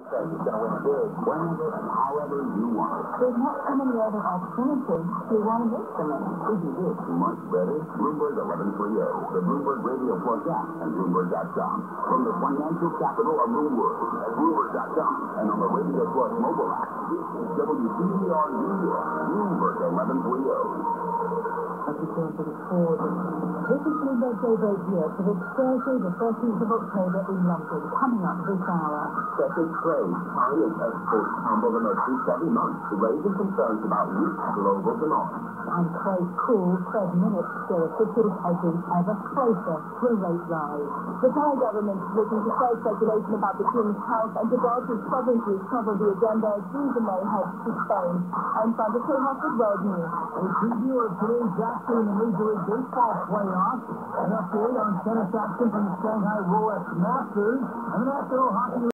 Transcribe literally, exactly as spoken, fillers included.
He's going to win big, whenever and however you want. There's not so many other alternatives to want to make them in. Isn't this much better? Bloomberg eleven thirty, the Bloomberg Radio Plus app, and Bloomberg dot com. From the financial capital of the world, at Bloomberg dot com, and on the Radio Plus mobile app. This is W B B R New York, Bloomberg eleven thirty. As we turn to the forward, this is Bloomberg Daybreak here for this Thursday, the thirteenth of October in London. Coming up this hour. Second trade, China's exports tumbled the most in seven months, raising concerns about weak global demand. And Craig Cool said minutes show officials edging ever closer to a rate rise. The Thai government is looking to save speculation about the King's health and Gibraltar's sovereignty cover the agenda as Theresa May heads to Spain. I'm Sandra K-Hoff with World News. A preview of today's action in the Major League Baseball playoffs, an update on tennis action from the Shanghai Rolex Masters, and the National Hockey League.